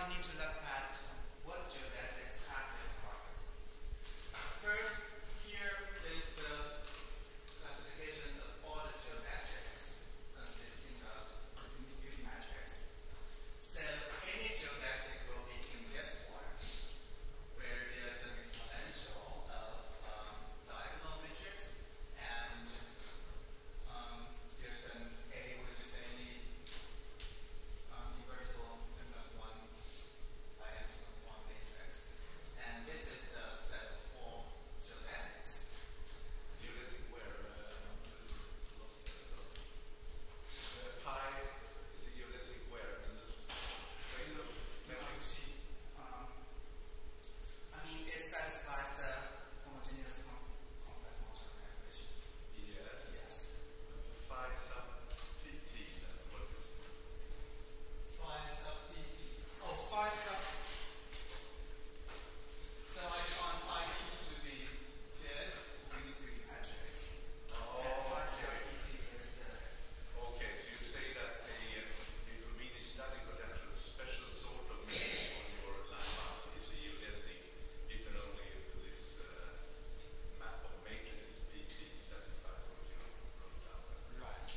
need to look at what geodesics have discovered. First, here is the classification of all the geodesics consisting of distributed matrix. So any geodesic will be in this form, where there's an exponential of diagonal matrix, and there's an A, which is any invertible n plus 1 by n plus 1 matrix. And this is the set of all geodesics. Geodesic where? Lost phi is a geodesic where? In the space of matrix? I mean, it satisfies the homogeneous complex modular calculation. Yes. Yes. Phi sub pt. What is Phi sub pt. Oh, phi sub. So I define phi t to be this distributed metric. And phi sub pt is the. Okay, so you say that if a mean is static potential, a special sort of mean on your line bound is a geodesic if and only if this map of matrices PT satisfies what you wrote down. Right.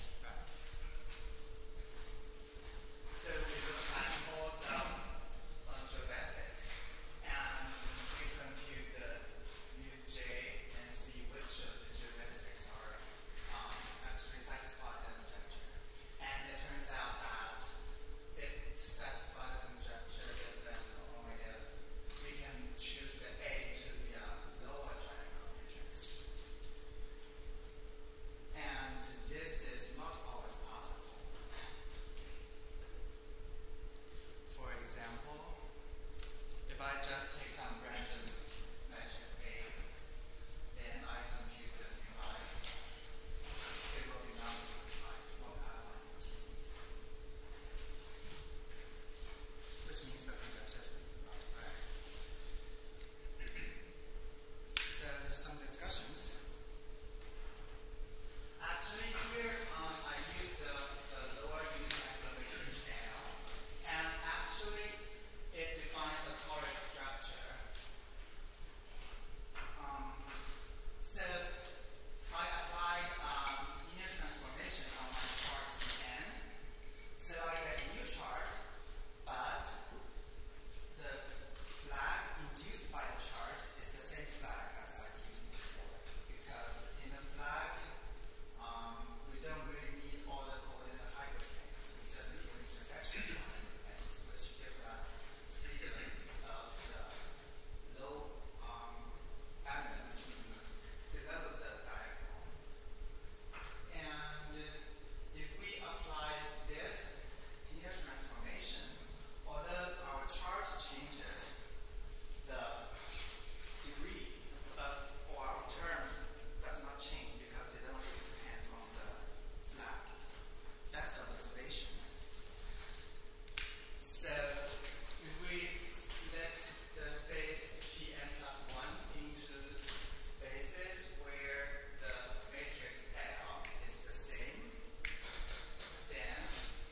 So we look at all the geodesics, and we compute the uj and see which of the geodesics are actually satisfy the conjecture. And it turns out that it satisfies the conjecture if and only if we can choose the A to be a lower triangle matrix. And this is not always possible. For example, if I just take some random matrix A, then I compute the revised, it will be non-simplified, log alpha and t, which means the conjecture is not correct. So some discussions. Actually, here I use the lower unit vector matrix L, and actually it defines a toric structure. So I applied linear transformation on my chart Cn, so I get a new chart, but the flag induced by the chart is the same flag as I used before, because in the flag we don't really need all the coordinate hyperplanes. We just need the intersections of hyperplanes, which gives us freedom of the low elements below the diagonal. And if we apply this linear transformation, although our chart changes, the degree of or our terms does not change because it only depends on the flag. That's the observation. So if we split the space Pn plus 1 into spaces where the matrix L is the same, then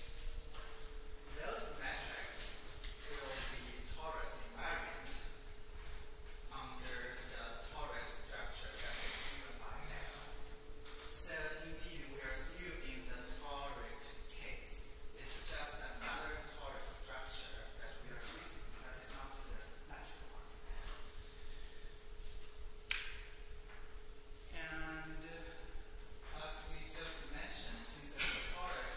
those metrics will be torus invariant under the toric structure that is given by L. So indeed, we are still in the toric case. It's just another toric structure that we are using. That is not the natural one. And as we just mentioned, since it's a toric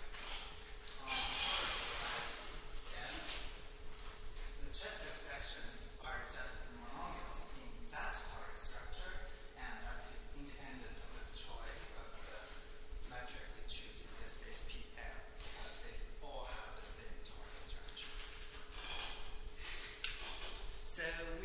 then the Chebyshev sections are just monomials in that toric structure, and that's independent of the choice of the metric we choose in this case PL, because they all have the same toric structure. So